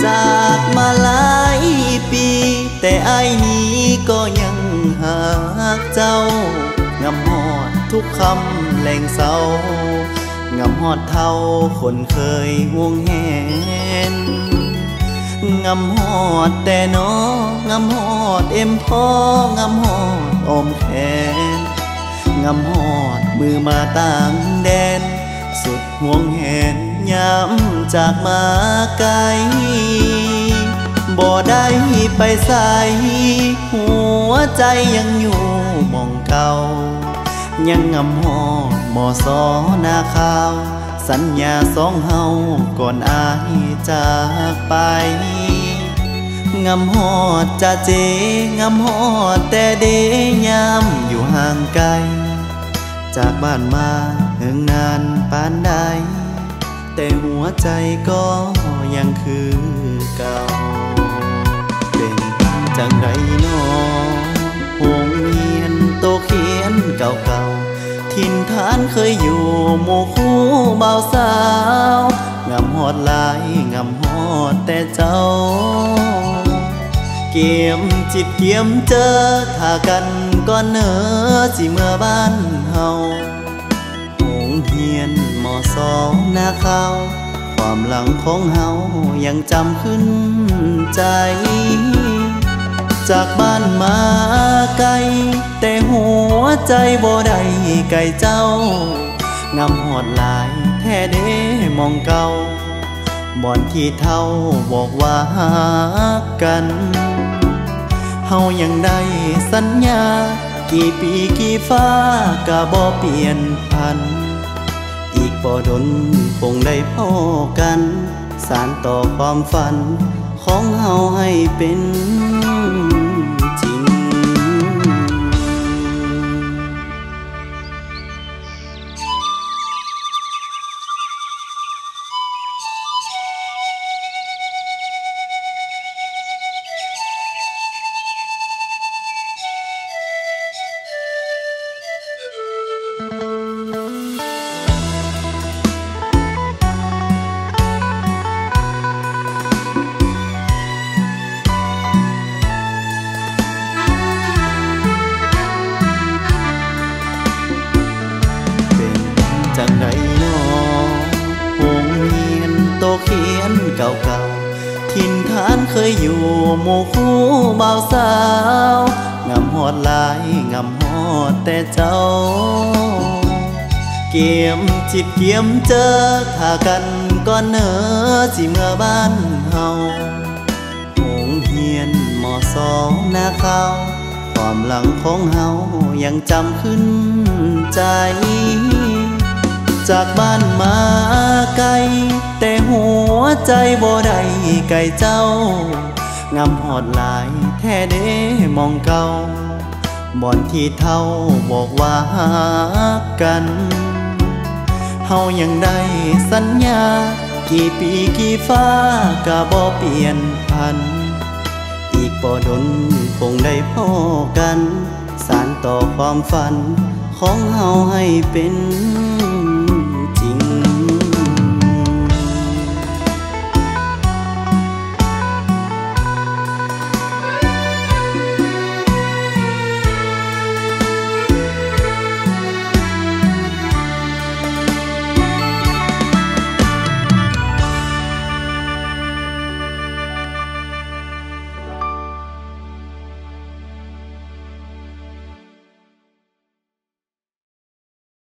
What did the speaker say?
จากมาหลายปีแต่อ้ายนี้ก็ยังหากเจ้างำฮอดทุกคำแหล่งเศร้างำฮอดเท่าคนเคยห่วงแหนงำฮอดแต่น้องำฮอดเอ็มพ่องำฮอดอมแขนงำฮอดมือมาต่างแดนสุดห่วงแหนย้ำจากมาไกลบ่ได้ไปใส่หัวใจยังอยู่มองเก่ายังงำฮอดหมอสอนาข่าวสัญญาสองเฮาก่อนอายจากไปงำฮอดจะเจงำฮอดแต่เดยามอยู่ห่างไกลจากบ้านมาเหิงนานปานใดแต่หัวใจก็ยังคือเก่าเป็นจังไรน้อโรงเรียนโตเขียนเก่าๆถิ่นฐานเคยอยู่หมู่คู่บ่าวสาวงำฮอดหลายงำฮอดแต่เจ้าเกี่ยมจิตเกี่ยมเจอถ้ากันก่อนเนอสิเมื่อบ้านเฮาโรงเรียนมอสองนาข่าวความหลังของเฮายังจำขึ้นใจจากบ้านมาไกลแต่หัวใจบ่ได้ไกลเจ้างำฮอดหลายแท้เด้มองเก่าบ่อนที่เท่าบอกว่าหากันเฮายังได้สัญญากี่ปีกี่ฟ้าก็บ่เปลี่ยนพันอีกบ่ดนคงได้พอกันสานต่อความฝันของเฮาให้เป็นจริงจังไรน้อโรงเรียนโตเขียนเก่าๆถิ่นฐานเคยอยู่หมู่คู่บ่าวสาวงำฮอดหลายงำฮอดแต่เจ้าเกี่ยมจิตเกี่ยมเจอถ้ากันก่อนเนอสิเมื่อบ้านเฮาโรงเรียนมอสองนาข่าวความหลังของเฮายังจำขึ้นใจจากบ้านมาไกลแต่หัวใจบ่ได้ไกลเจ้างำฮอดหลายแท้เด้มองเก่าบ่อนที่เท่าบอกว่าหากันเฮายังได้สัญญากี่ปีกี่ฟ้าก็บ่เปลี่ยนพันอีกบ่ดนคงได้พอกันสานต่อความฝันของเฮาให้เป็น